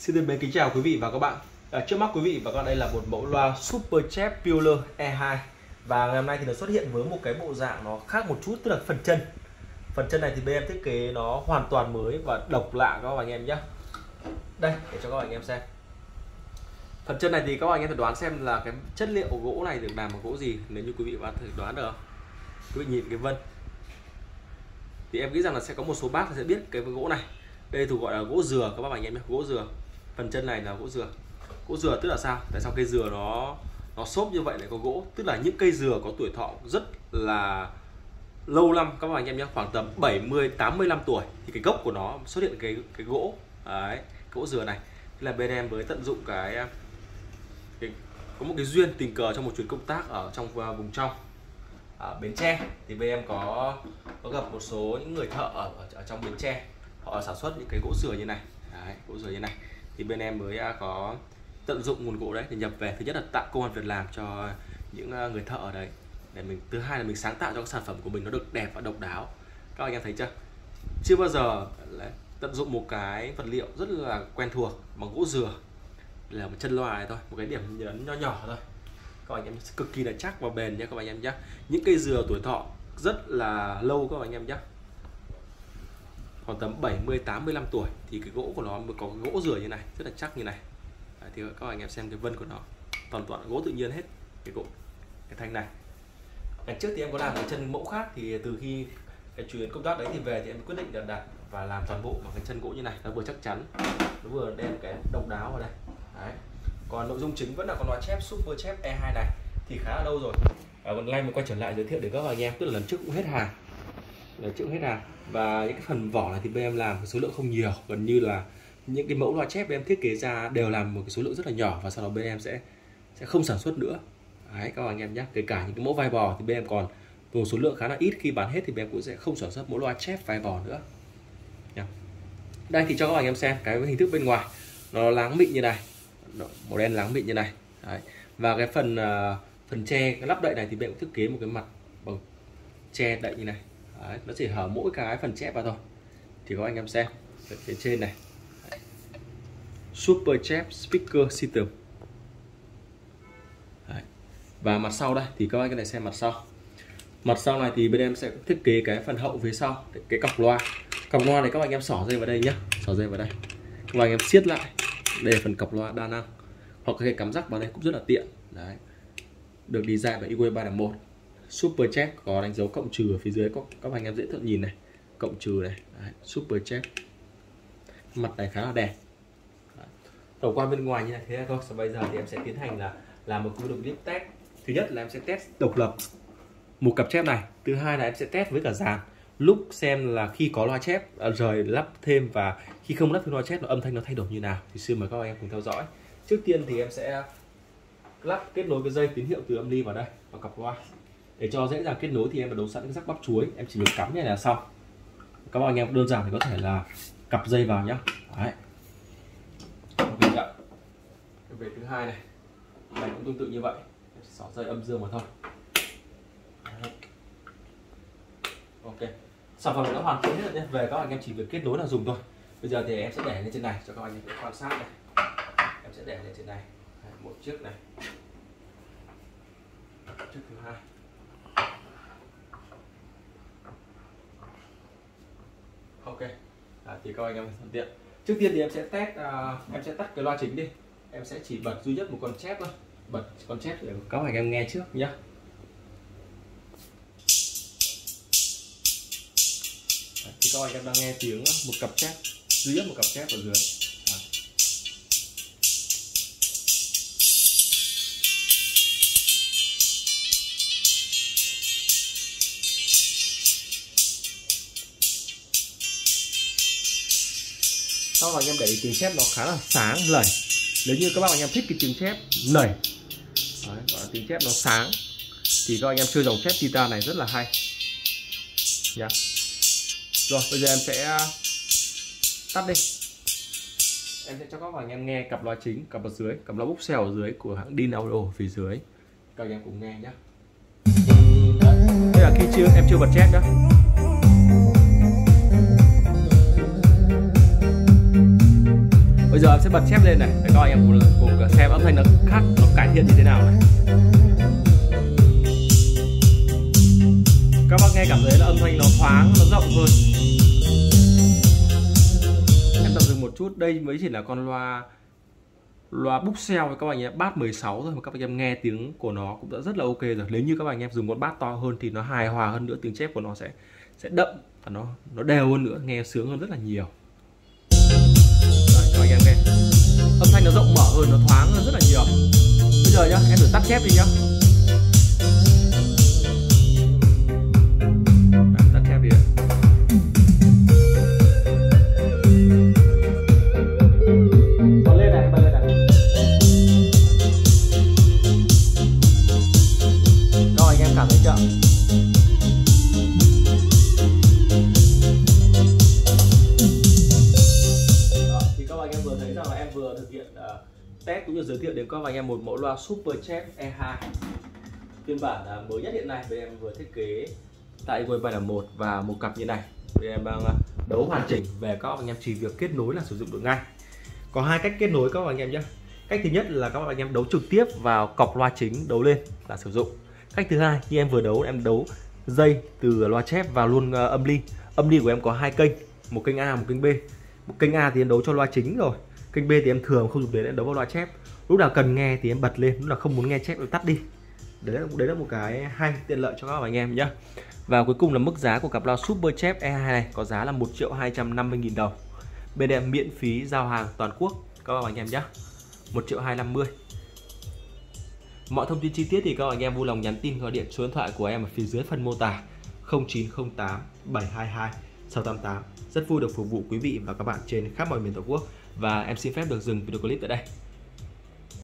Xin được kính chào quý vị và các bạn. Trước mắt quý vị và các bạn đây là một mẫu loa Superchef Pureler E2. Và ngày hôm nay thì nó xuất hiện với một cái bộ dạng nó khác một chút, tức là phần chân. Phần chân này thì bên em thiết kế nó hoàn toàn mới và độc lạ các bạn anh em nhé. Đây để cho các bạn anh em xem. Phần chân này thì các bạn anh em phải đoán xem là cái chất liệu gỗ này được làm bằng gỗ gì. Nếu như quý vị và thử đoán được, quý vị nhìn cái vân thì em nghĩ rằng là sẽ có một số bác sẽ biết cái gỗ này. Đây thuộc gọi là gỗ dừa các bạn anh em nhé, gỗ dừa. Phần chân này là gỗ dừa. Gỗ dừa tức là sao? Tại sao cây dừa nó xốp như vậy lại có gỗ? Tức là những cây dừa có tuổi thọ rất là lâu năm các bạn anh em nhé, khoảng tầm 70-85 tuổi thì cái gốc của nó xuất hiện cái gỗ. Đấy, gỗ dừa này. Thế là bên em với tận dụng cái có một cái duyên tình cờ trong một chuyến công tác ở trong vùng trong ở Bến Tre thì bên em có gặp một số những người thợ ở trong Bến Tre, họ sản xuất những cái gỗ dừa như này. Đấy, gỗ dừa như này thì bên em mới có tận dụng nguồn gỗ đấy để nhập về, thứ nhất là tạo công an việc làm cho những người thợ ở đấy, để mình thứ hai là mình sáng tạo cho cái sản phẩm của mình nó được đẹp và độc đáo. Các anh em thấy chưa bao giờ tận dụng một cái vật liệu rất là quen thuộc bằng gỗ dừa là một chân loa này thôi, một cái điểm nhấn nho nhỏ thôi. Các anh em cực kỳ là chắc và bền nha các anh em nhé. Những cây dừa tuổi thọ rất là lâu các anh em nhé, khoảng tầm 70-85 tuổi thì cái gỗ của nó mới có cái gỗ dừa như này, rất là chắc như này. Đấy, thì các anh em xem cái vân của nó toàn gỗ tự nhiên hết, cái gỗ cái thanh này. Ngày trước thì em có làm cái chân mẫu khác, thì từ khi cái chuyến công tác đấy thì về thì em quyết định đặt và làm toàn bộ bằng cái chân gỗ như này, nó vừa chắc chắn, nó vừa đem cái độc đáo vào đây. Đấy. Còn nội dung chính vẫn là con loa chép Superchef E2 này thì khá là lâu rồi. Còn nay mình quay trở lại giới thiệu để các anh em, tức là lần trước cũng hết hàng. Và những cái phần vỏ này thì bên em làm số lượng không nhiều, gần như là những cái mẫu loa chép bên em thiết kế ra đều làm một cái số lượng rất là nhỏ, và sau đó bên em sẽ không sản xuất nữa. Đấy, các anh em nhé. Kể cả những cái mẫu vai bò thì bên em còn một số lượng khá là ít, khi bán hết thì bên em cũng sẽ không sản xuất mẫu loa chép vai bò nữa. Đây thì cho các anh em xem cái hình thức bên ngoài, nó láng mịn như này, màu đen láng mịn như này. Đấy. Và cái phần tre, cái lắp đậy này thì bên cũng thiết kế một cái mặt bằng tre đậy như này. Đấy, nó chỉ hở mỗi cái phần chép vào thôi. Thì các anh em xem phía trên này, Superchef Speaker System. Đấy. Và mặt sau đây thì các anh này xem mặt sau. Mặt sau này thì bên em sẽ thiết kế cái phần hậu phía sau, cái cọc loa. Cọc loa này các anh em xỏ dây vào đây nhé, xỏ dây vào đây. Các anh em siết lại. Đây là phần cọc loa đa năng, hoặc cái cắm rắc vào đây cũng rất là tiện. Đấy. Được design bởi EQ351. Superchef có đánh dấu cộng trừ ở phía dưới, có các anh em dễ thợ nhìn này, cộng trừ này. Đấy. Superchef. Mặt này khá là đẹp. Tổng quan bên ngoài như này thế này thôi. Sau bây giờ thì em sẽ tiến hành là làm một video clip test. Thứ nhất là em sẽ test độc lập một cặp chép này, thứ hai là em sẽ test với cả dàn, lúc xem là khi có loa chép rời lắp thêm và khi không lắp thêm loa chép âm thanh nó thay đổi như nào. Thì xin mời các em cùng theo dõi. Trước tiên thì em sẽ lắp kết nối cái dây tín hiệu từ âm ly vào đây, vào cặp loa. Để cho dễ dàng kết nối thì em đã đấu sẵn cái rắc bắp chuối, em chỉ việc cắm như này là xong. Các anh em đơn giản thì có thể là cặp dây vào nhá. Đấy. Về thứ hai này cũng tương tự như vậy, xỏ dây âm dương mà thôi. Đấy. Ok, sản phẩm đã hoàn thiện hết rồi. Về các anh em chỉ việc kết nối là dùng thôi. Bây giờ thì em sẽ để lên trên này cho các anh em quan sát này. Em sẽ để lên trên này một chiếc này, chiếc thứ hai. Ok, thì các anh em thuận tiện. Trước tiên thì em sẽ test, em sẽ tắt cái loa chính đi. Em sẽ chỉ bật duy nhất một con chép thôi, bật con chép để các anh em nghe trước nhé. Thì các anh em đang nghe tiếng một cặp chép, duy nhất một cặp chép ở dưới. Sau đó anh em để tiếng chép nó khá là sáng lẩy. Nếu như các bạn anh em thích cái tiếng chép lẩy, gọi là tiếng chép nó sáng, thì các anh em chơi dòng chép Titan này rất là hay nhá. Rồi bây giờ em sẽ tắt đi. Em sẽ cho các bạn anh em nghe cặp loa chính, cặp ở dưới, cặp loa bookshelf ở dưới của hãng Din Audio phía dưới. Các anh em cùng nghe nhé. Đây là khi em chưa bật chép nhá. Bây giờ em sẽ bật chép lên này để các anh em cùng xem âm thanh nó khác, nó cải thiện như thế nào này. Các bác nghe cảm thấy là âm thanh nó thoáng, nó rộng hơn. Em tạm dừng một chút, đây mới chỉ là con loa Bookshelf với các bạn em, bass 16 thôi mà các bạn em nghe tiếng của nó cũng đã rất là ok rồi. Nếu như các bạn em dùng con bass to hơn thì nó hài hòa hơn nữa, tiếng chép của nó sẽ đậm và nó đều hơn nữa, nghe sướng hơn rất là nhiều. Đấy, các bạn em nghe âm thanh nó rộng mở hơn, nó thoáng hơn rất là nhiều. Bây giờ nhá, em thử tắt chép đi nhá. Đấy, tắt chép đi đấy. Bật lên này, bật lên này. Rồi anh em cảm thấy chưa? Em vừa thực hiện test cũng như giới thiệu đến các anh em một mẫu loa Superchef E2 phiên bản mới nhất hiện nay. Bên em vừa thiết kế tại Waybinder 1 và một cặp như này. Bên em đang đấu hoàn chỉnh về các anh em chỉ việc kết nối là sử dụng được ngay. Có hai cách kết nối các anh em nhé. Cách thứ nhất là các anh em đấu trực tiếp vào cọc loa chính đấu lên là sử dụng. Cách thứ hai như em vừa đấu, em đấu dây từ loa chép vào luôn âm ly. Âm ly của em có hai kênh, một kênh A, một kênh B. Một kênh A thì em đấu cho loa chính rồi. Kênh B thì em thường không dùng đến, em đấu vào loa chép. Lúc nào cần nghe thì em bật lên, lúc nào không muốn nghe chép em tắt đi. Đấy là một cái hay tiện lợi cho các anh em nhé. Và cuối cùng là mức giá của cặp loa Superchef E2 này có giá là 1.250.000 đồng. Bên em miễn phí giao hàng toàn quốc các anh em nhé. 1.250.000. Mọi thông tin chi tiết thì các anh em vui lòng nhắn tin gọi điện số điện thoại của em ở phía dưới phần mô tả 0908 722 688. Rất vui được phục vụ quý vị và các bạn trên khắp mọi miền Tổ quốc. Và em xin phép được dừng video clip tại đây.